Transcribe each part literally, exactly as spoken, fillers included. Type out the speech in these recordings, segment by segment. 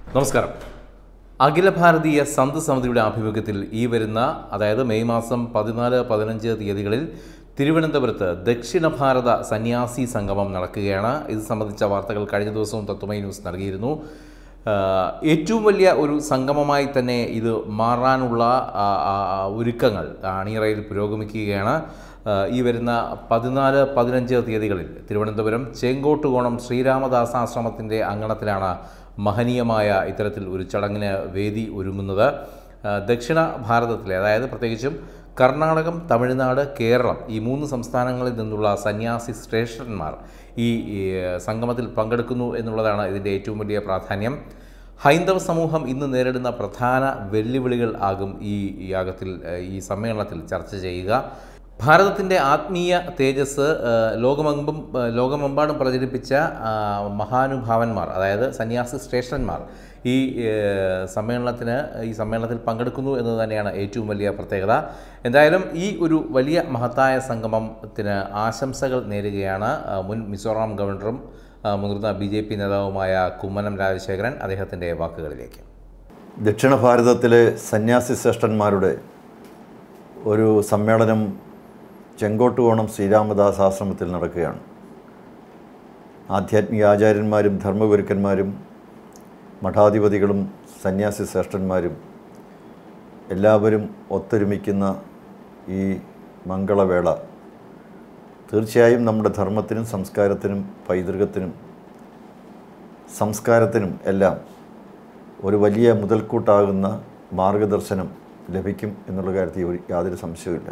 നമസ്കാരം. അഖില ഭാരതീയ സന്ത് സമിതിയുടെ ആഭിമുഖ്യത്തിൽ ഈ വരുന്ന അതായത് മെയ് മാസം പതിനാല് പതിനഞ്ച് തീയതികളിൽ തിരുവനന്തപുരത്ത് ദക്ഷിണ ഭാരത സന്യാസി സംഗമം നടക്കുകയാണ്. ഇത് സംബന്ധിച്ച വാർത്തകൾ കഴിഞ്ഞ ദിവസവും തത്വമയി ന്യൂസ് നൽകിയിരുന്നു. ഏറ്റവും വലിയ ഒരു സംഗമമായി തന്നെ ഇത് മാറാനുള്ള ഒരുക്കങ്ങൾ അണിയറയിൽ പുരോഗമിക്കുകയാണ്. ഈ വരുന്ന പതിനാല് പതിനഞ്ച് തീയതികളിൽ തിരുവനന്തപുരം ചേങ്കോട്ടുകോണം ശ്രീരാമദാസാശ്രമത്തിൻ്റെ അങ്കണത്തിലാണ് മഹനീയമായ ഇത്തരത്തിൽ ഒരു ചടങ്ങിന് വേദി ഒരുങ്ങുന്നത്. ദക്ഷിണ ഭാരതത്തിലെ അതായത് പ്രത്യേകിച്ചും കർണാടകം, തമിഴ്നാട്, കേരളം ഈ മൂന്ന് സംസ്ഥാനങ്ങളിൽ നിന്നുള്ള സന്യാസി ശ്രേഷ്ഠന്മാർ ഈ സംഗമത്തിൽ പങ്കെടുക്കുന്നു എന്നുള്ളതാണ് ഇതിൻ്റെ ഏറ്റവും വലിയ പ്രാധാന്യം. ഹൈന്ദവ സമൂഹം ഇന്ന് നേരിടുന്ന പ്രധാന വെല്ലുവിളികൾ ആകും ഈ യാഗത്തിൽ ഈ സമ്മേളനത്തിൽ ചർച്ച ചെയ്യുക. ഭാരതത്തിൻ്റെ ആത്മീയ തേജസ് ലോകമെമ്പും ലോകമെമ്പാടും പ്രചരിപ്പിച്ച മഹാനുഭാവന്മാർ അതായത് സന്യാസി ശ്രേഷ്ഠന്മാർ ഈ സമ്മേളനത്തിന് ഈ സമ്മേളനത്തിൽ പങ്കെടുക്കുന്നു എന്നത് തന്നെയാണ് ഏറ്റവും വലിയ പ്രത്യേകത. എന്തായാലും ഈ ഒരു വലിയ മഹത്തായ സംഗമത്തിന് ആശംസകൾ നേരുകയാണ് മുൻ മിസോറാം ഗവർണറും മുതിർന്ന ബി ജെ പി നേതാവുമായ കുമ്മനം രാജശേഖരൻ. അദ്ദേഹത്തിൻ്റെ വാക്കുകളിലേക്ക്. ദക്ഷിണ ഭാരതത്തിലെ സന്യാസി ശ്രേഷ്ഠന്മാരുടെ ഒരു സമ്മേളനം ചെങ്കോട്ടുകോണം ശ്രീരാമദാസ് ആശ്രമത്തിൽ നടക്കുകയാണ്. ആധ്യാത്മിക ആചാര്യന്മാരും ധർമ്മഗുരുക്കന്മാരും മഠാധിപതികളും സന്യാസി ശ്രേഷ്ഠന്മാരും എല്ലാവരും ഒത്തൊരുമിക്കുന്ന ഈ മംഗളവേള തീർച്ചയായും നമ്മുടെ ധർമ്മത്തിനും സംസ്കാരത്തിനും പൈതൃകത്തിനും സംസ്കാരത്തിനും എല്ലാം ഒരു വലിയ മുതൽക്കൂട്ടാകുന്ന മാർഗദർശനം ലഭിക്കും എന്നുള്ള കാര്യത്തിൽ യാതൊരു സംശയവുമില്ല.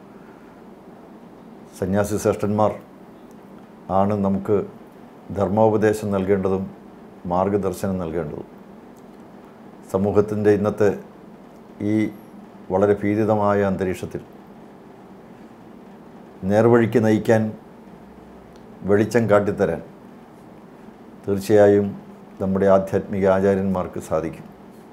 സന്യാസി ശ്രേഷ്ഠന്മാർ ആണ് നമുക്ക് ധർമ്മോപദേശം നൽകേണ്ടതും മാർഗദർശനം നൽകേണ്ടതും. സമൂഹത്തിൻ്റെ ഇന്നത്തെ ഈ വളരെ ഭീതിതമായ അന്തരീക്ഷത്തിൽ നേർവഴിക്ക് നയിക്കാൻ, വെളിച്ചം കാട്ടിത്തരാൻ തീർച്ചയായും നമ്മുടെ ആധ്യാത്മിക ആചാര്യന്മാർക്ക് സാധിക്കും.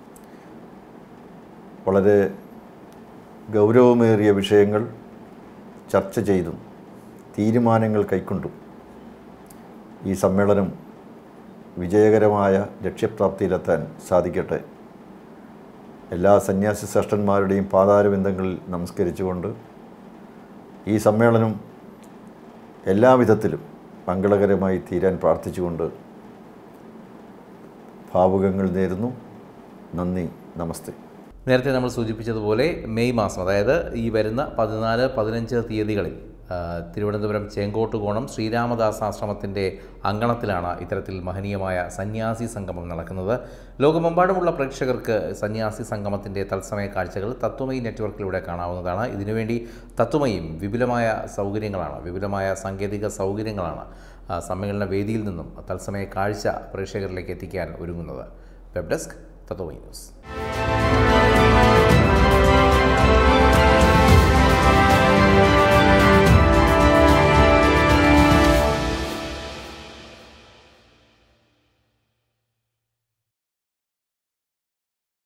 വളരെ ഗൗരവമേറിയ വിഷയങ്ങൾ ചർച്ച ചെയ്തും തീരുമാനങ്ങൾ കൈക്കൊണ്ടും ഈ സമ്മേളനം വിജയകരമായ ലക്ഷ്യപ്രാപ്തിയിലെത്താൻ സാധിക്കട്ടെ. എല്ലാ സന്യാസി ശ്രേഷ്ഠന്മാരുടെയും പാതാരബിന്ദങ്ങളിൽ നമസ്കരിച്ചുകൊണ്ട് ഈ സമ്മേളനം എല്ലാവിധത്തിലും മംഗളകരമായി തീരാൻ പ്രാർത്ഥിച്ചുകൊണ്ട് ഭാവുകങ്ങൾ നേരുന്നു. നന്ദി, നമസ്തേ. നേരത്തെ നമ്മൾ സൂചിപ്പിച്ചതുപോലെ മെയ് മാസം അതായത് ഈ വരുന്ന പതിനാല് പതിനഞ്ച് തീയതികളിൽ തിരുവനന്തപുരം ചേങ്കോട്ടുകോണം ശ്രീരാമദാസാശ്രമത്തിൻ്റെ അങ്കണത്തിലാണ് ഇത്തരത്തിൽ മഹനീയമായ സന്യാസി സംഗമം നടക്കുന്നത്. ലോകമെമ്പാടുമുള്ള പ്രേക്ഷകർക്ക് സന്യാസി സംഗമത്തിൻ്റെ തത്സമയ കാഴ്ചകൾ തത്വമയി നെറ്റ്വർക്കിലൂടെ കാണാവുന്നതാണ്. ഇതിനുവേണ്ടി തത്വമയും വിപുലമായ സൗകര്യങ്ങളാണ് വിപുലമായ സാങ്കേതിക സൗകര്യങ്ങളാണ് സമ്മേളന വേദിയിൽ നിന്നും തത്സമയ കാഴ്ച പ്രേക്ഷകരിലേക്ക് എത്തിക്കാൻ ഒരുങ്ങുന്നത്. Web desk Tatwamayi news.